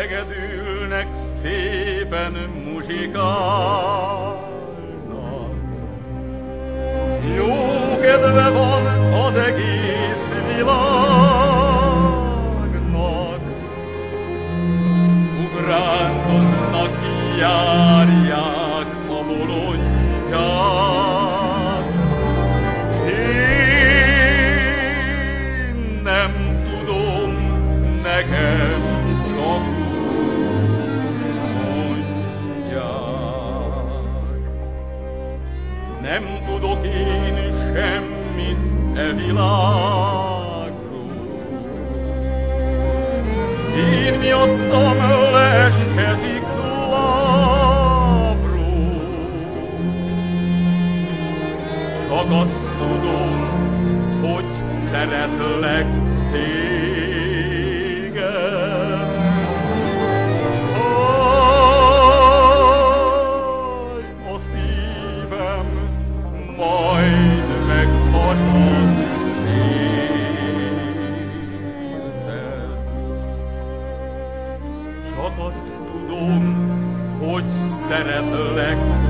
Hegedülnek, szépen muzsikálnak. Jó kedve van az egész világnak, ugrándoznak, járják a bolondját. Én nem tudom, nekem csak mondják. Nem tudok én semmit e világról, én miattam leeshetik lábról. Csak azt tudom, hogy szeretlek téged. A szívem majd meghasad érted. Csak azt tudom, hogy szeretlek